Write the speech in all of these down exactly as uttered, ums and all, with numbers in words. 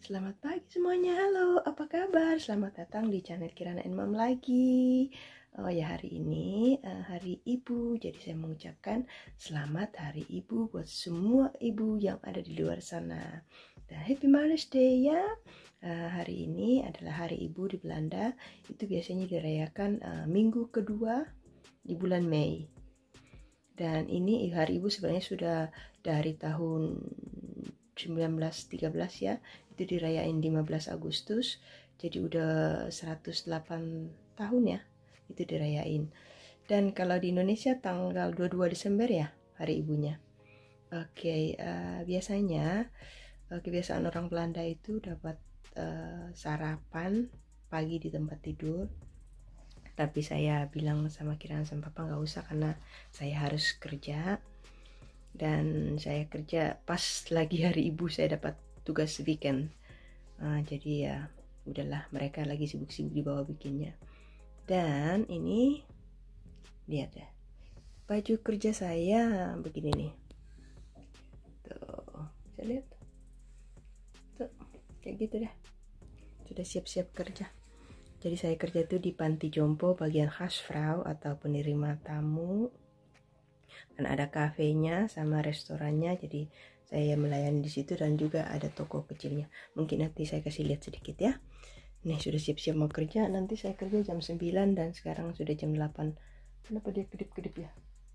Selamat pagi semuanya, halo, apa kabar? Selamat datang di channel Kirana and Mom lagi. Oh ya, hari ini uh, hari ibu, jadi saya mengucapkan selamat hari ibu buat semua ibu yang ada di luar sana. Dan Happy Mother's Day ya. Uh, hari ini adalah hari ibu di Belanda. Itu biasanya dirayakan uh, minggu kedua di bulan Mei. Dan ini hari ibu sebenarnya sudah dari tahun sembilan belas tiga belas ya, itu dirayain lima belas Agustus, jadi udah seratus delapan tahun ya itu dirayain. Dan kalau di Indonesia tanggal dua puluh dua Desember ya hari ibunya. Oke, uh, biasanya uh, kebiasaan orang Belanda itu dapat uh, sarapan pagi di tempat tidur. Tapi saya bilang sama Kirana sama Papa nggak usah karena saya harus kerja. Dan saya kerja pas lagi hari ibu, saya dapat tugas weekend. Uh, jadi ya udahlah, mereka lagi sibuk-sibuk di bawah bikinnya. Dan ini lihat ya, baju kerja saya begini nih. Tuh, bisa lihat. Tuh, kayak gitu dah. Sudah siap-siap kerja. Jadi saya kerja tuh di panti jompo bagian Hausfrau atau penerima tamu. Dan ada kafenya sama restorannya, jadi saya melayani di situ dan juga ada toko kecilnya. Mungkin nanti saya kasih lihat sedikit ya. Nih sudah siap-siap mau kerja, nanti saya kerja jam sembilan dan sekarang sudah jam delapan. Kenapa dia kedip-kedip ya?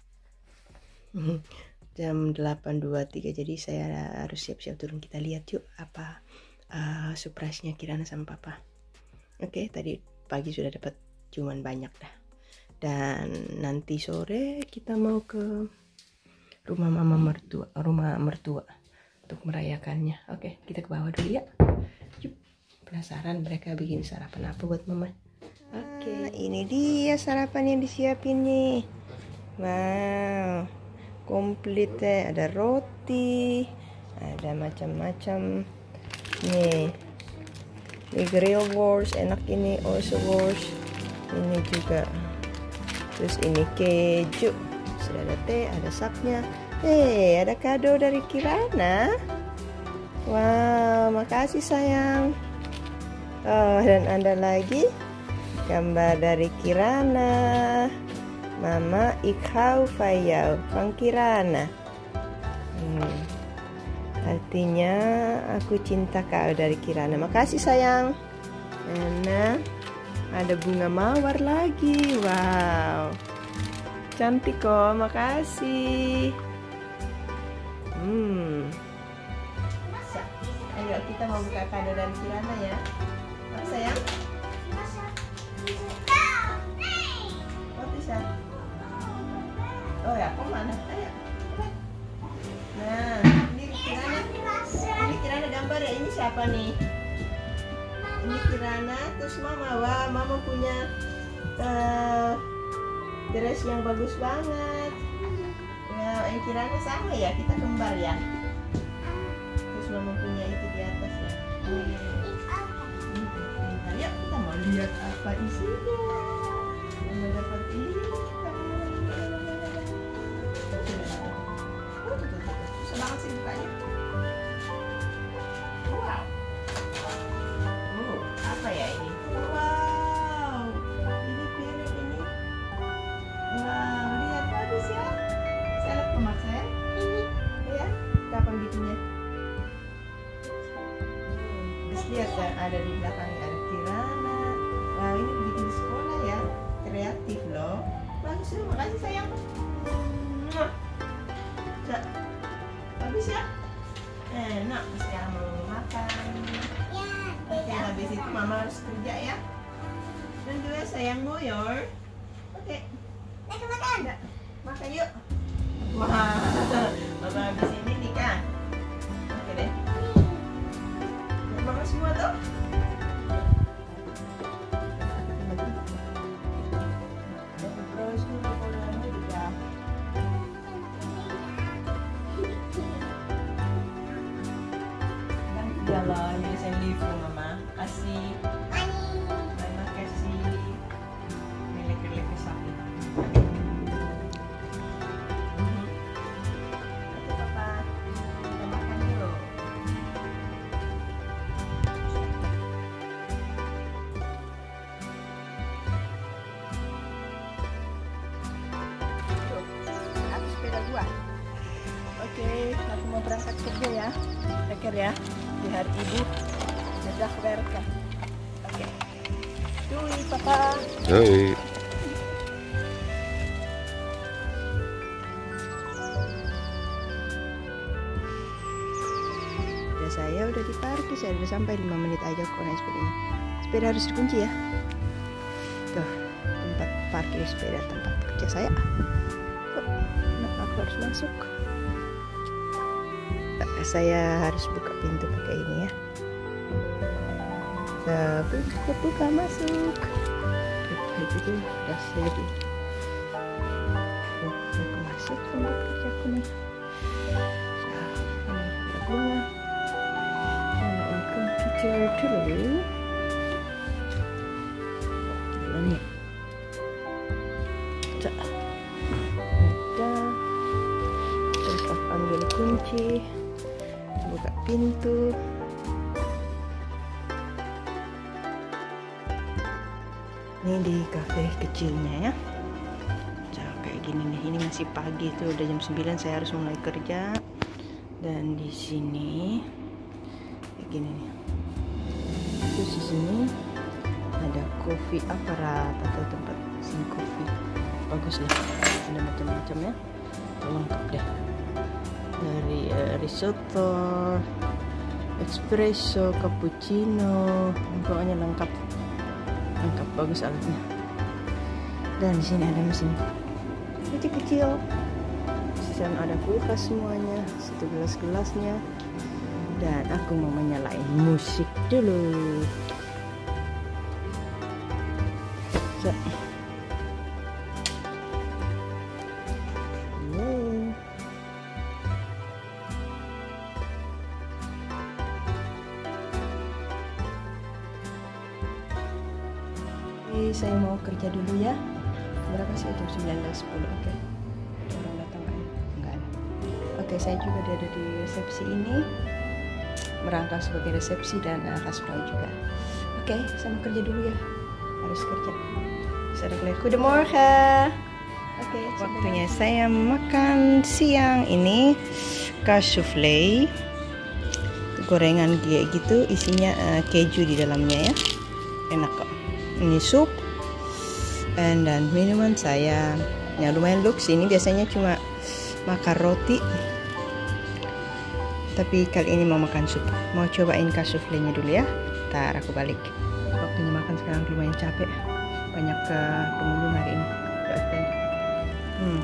Jam delapan dua puluh tiga, jadi saya harus siap-siap turun. Kita lihat yuk apa uh, surprise-nya Kirana sama Papa. Oke, tadi pagi sudah dapat cuman banyak dah. Dan nanti sore kita mau ke rumah mama mertua, rumah mertua untuk merayakannya. Oke, kita ke bawah dulu ya. Yuk, penasaran mereka bikin sarapan apa buat mama. Oke, nah, ini dia sarapan yang disiapin nih. Wow, komplit deh. Ada roti, ada macam-macam. Nih, ini grill wars, enak ini, also wars. Ini juga. Terus ini keju, sudah ada teh, ada sapnya. Eh, ada kado dari Kirana. Wow, makasih sayang. Oh, dan ada lagi gambar dari Kirana. Mama, ik hou van jou, van Kirana. Hmm. Artinya aku cinta kau dari Kirana. Makasih sayang. Nah, ada bunga mawar lagi. Wow, cantik kok, makasih. Hmm. Ayo kita mau buka kado dari Kirana ya. Apa sayang? Oh bisa. Oh ya, kok mana? Ayo. Nah, ini Kirana. Ini Kirana gambar ya. Ini siapa nih? Ini Kirana, terus mama. Wah, mama punya uh, dress yang bagus banget. Ya, yang Kirana sama ya, kita kembar ya. Terus mama punya itu di atas ya. Hmm. Yuk, kita mau lihat apa isinya. Mama dapat ini. Oh, tuh, tuh, tuh. Susah banget sih bukanya. Wow. Apa ya ini? Wow, ini piring ini. Wow, lihat bagus ya. Saya lihat kemak saya. Ya, kapan gitunya? Terus lihat kan ada di belakangnya ada Kirana. Wow, ini bikin di sekolah ya. Kreatif loh. Bagus ya, makasih sayang. Bagus ya. Enak, sekarang mau makan. Oke, habis itu mama harus kerja ya. Dan juga sayang moyor. Oke. Kita makan. Makan yuk. Wah, mama habis ini nikah. Oke deh. Buat mama semua tuh. Terus dulu kalau juga. Dan jalan ini saya live mama. Kasih. Mama kasih milik-milik sapi. Oke Papa. berangkat kerja ya, Beker ya, di hari ibu. Sudah berkah. Oke. Dui papa. Hoi. Udah saya udah di parkir, saya udah sampai lima menit aja kok naik sepedanya. Sepeda harus dikunci ya. Tuh, tempat parkir sepeda tempat kerja saya. Tuh, nah, aku harus masuk. Saya harus buka pintu pakai ini ya. Buka, buka masuk. Itu udah ready. Tuh, aku masuk tempat kerjaku nih. Nah, ini ada bunga. Nyalain komputer dulu. Dulu nih. Tuh. Udah. Terus aku ambil kunci. Buka pintu. Ini di kafe kecilnya ya. Nah, kayak gini nih. Ini masih pagi tuh, udah jam sembilan, saya harus mulai kerja. Dan di sini kayak gini nih. Terus di sini ada coffee aparat atau tempat mesin kopi. Bagus lah. Ada macam-macam ya. Lengkap deh. Dari uh, risotto, espresso, cappuccino, pokoknya lengkap, lengkap bagus alatnya. Dan di sini ada mesin kecil-kecil. Di sana ada kulkas semuanya, situ gelas-gelasnya. Dan aku mau menyalain musik dulu. So. Saya mau kerja dulu ya. Berapa sih? Jam sembilan belas sepuluh. Oke. Orang datang kan? Enggak ada. Oke, saya juga ada di resepsi ini. Merangkap sebagai resepsi dan uh, kasbrai juga. Oke, saya mau kerja dulu ya. Harus kerja. Goedemorgen. Oke, waktunya saya makan siang. Ini cassoufflé. Gorengan kayak gitu, isinya uh, keju di dalamnya ya. Enak kok. Ini sup. And dan minuman saya ya lumayan luks. Ini biasanya cuma makan roti, tapi kali ini mau makan sup. Mau cobain cassoufflé-nya dulu ya. Ntar aku balik. Waktunya makan sekarang, lumayan capek. Banyak ke pengunjung hari ini. Hmm.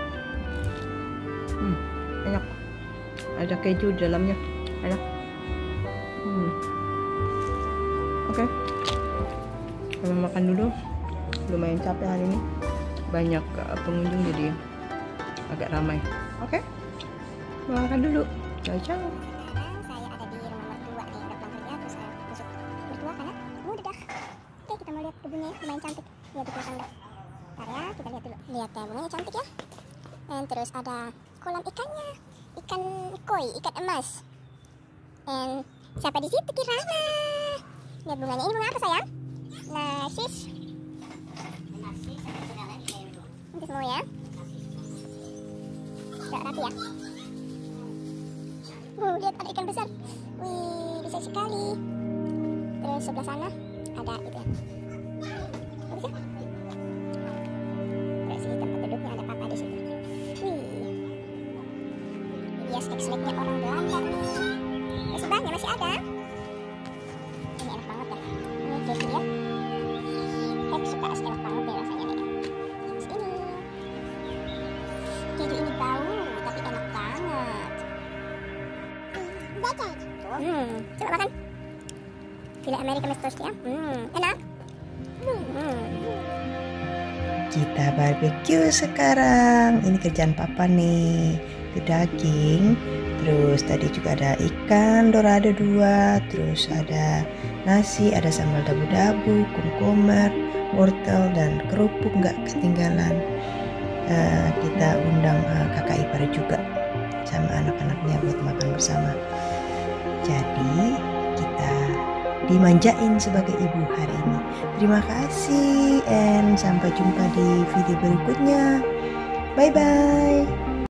Hmm, enak. Ada keju di dalamnya. Enak. Hmm. Oke. Okay. Kalau makan dulu. Lumayan capek hari ini, banyak uh, pengunjung jadi agak ramai. Oke, okay. Makan dulu. Ciao ciao. Saya ada di rumah mertua nih, udah pulang kerja terus saya masuk mertua karena udah dah. Oke, kita mau lihat kebunnya, lumayan cantik. Lihat di belakang. Bentar ya, kita lihat dulu. Lihat ya, bunganya cantik ya. Dan terus ada kolam ikannya, ikan koi, ikan emas. Dan siapa di situ? Kirana. Lihat bunganya, ini bunga apa sayang? Narsis. Ini semua ya. Gak rapi ya. Uh, lihat ada ikan besar. Wih, besar sekali. Terus sebelah sana ada itu ya. Bagus ya. Terus di tempat duduknya ada papa di situ. Wih. Dia snack-snacknya orang Belanda nih. Terus sebelahnya masih ada. Ini enak banget ya. Ini keju ya. Hek suka enak banget deh rasanya nih. Keju ini bau, tapi enak banget. Hmm, coba makan. Filet American toast ya. Hmm, enak. Hmm. Kita barbecue sekarang. Ini kerjaan papa nih. Itu daging. Terus tadi juga ada ikan dorado dua. Terus ada nasi, ada sambal dabu-dabu, kumkumer, wortel dan kerupuk nggak ketinggalan. Uh, kita undang uh, kakak ipar juga sama anak-anaknya buat makan bersama. Jadi kita dimanjain sebagai ibu hari ini. Terima kasih and sampai jumpa di video berikutnya. Bye bye.